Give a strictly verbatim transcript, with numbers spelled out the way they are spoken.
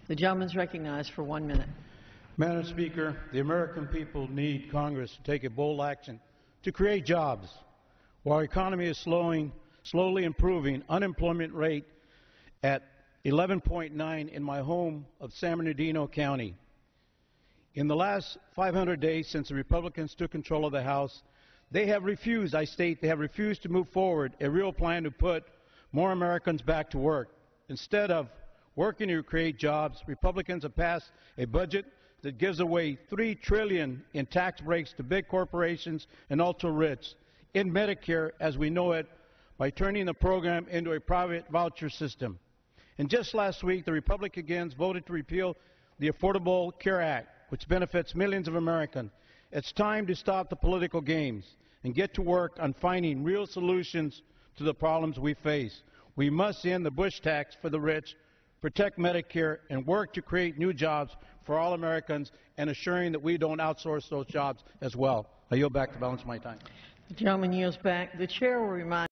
The gentleman is recognized for one minute. Madam Speaker, the American people need Congress to take a bold action to create jobs. While our economy is slowing, slowly improving, unemployment rate at eleven point nine in my home of San Bernardino County. In the last five hundred days since the Republicans took control of the House, they have refused, I state, they have refused to move forward a real plan to put more Americans back to work. Instead of working to create jobs, Republicans have passed a budget that gives away three trillion dollars in tax breaks to big corporations and ultra-rich, in Medicare as we know it, by turning the program into a private voucher system. And just last week, the Republicans voted to repeal the Affordable Care Act, which benefits millions of Americans. It's time to stop the political games and get to work on finding real solutions to the problems we face. We must end the Bush tax for the rich, protect Medicare, and work to create new jobs for all Americans and assuring that we don't outsource those jobs as well. I yield back the balance of my time. The gentleman yields back. The chair will remind